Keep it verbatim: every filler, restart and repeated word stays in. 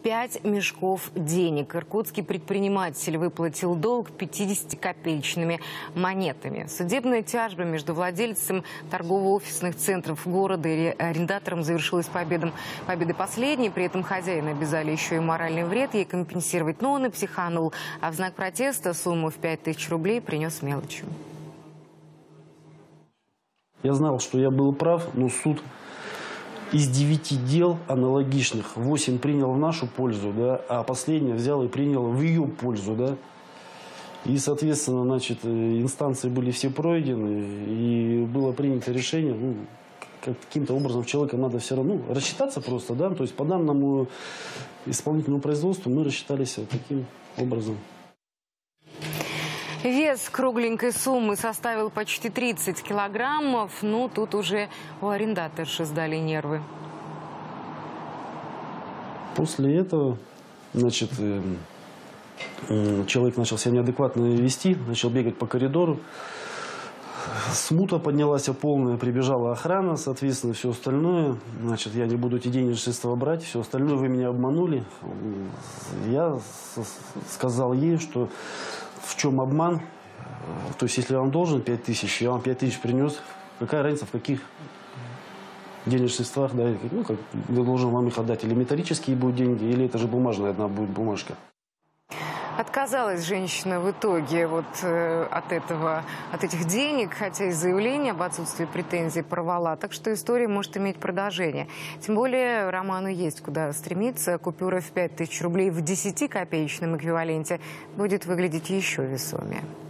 пять мешков денег. Иркутский предприниматель выплатил долг пятидесятикопеечными монетами. Судебная тяжба между владельцем торгово-офисных центров города и арендатором завершилась победой, победой последней. При этом хозяина обязали еще и моральный вред ей компенсировать. Но он и психанул. А в знак протеста сумму в пять тысяч рублей принес мелочью. Я знал, что я был прав, но суд из девяти дел аналогичных восемь принял в нашу пользу, да, а последнее взял и принял в ее пользу, да. И, соответственно, значит, инстанции были все пройдены, и было принято решение, ну, каким-то образом человека надо все равно ну, рассчитаться просто, да, то есть по данному исполнительному производству мы рассчитались таким образом. Вес кругленькой суммы составил почти тридцать килограммов. Ну, тут уже у арендаторши сдали нервы. После этого, значит, человек начал себя неадекватно вести, начал бегать по коридору. Смута поднялась полная, прибежала охрана, соответственно, все остальное. Значит, я не буду эти денежные средства брать, все остальное вы меня обманули. Я сказал ей, что в чем обман. То есть, если я вам должен пять тысяч, я вам пять тысяч принес. Какая разница, в каких денежных средствах, да, ну, как я должен вам их отдать. Или металлические будут деньги, или это же бумажная одна будет бумажка. Отказалась женщина в итоге вот э, от этого, от этих денег, хотя и заявление об отсутствии претензий порвала. Так что история может иметь продолжение. Тем более Роману есть куда стремиться. Купюра в пять тысяч рублей в десятикопеечном эквиваленте будет выглядеть еще весомее.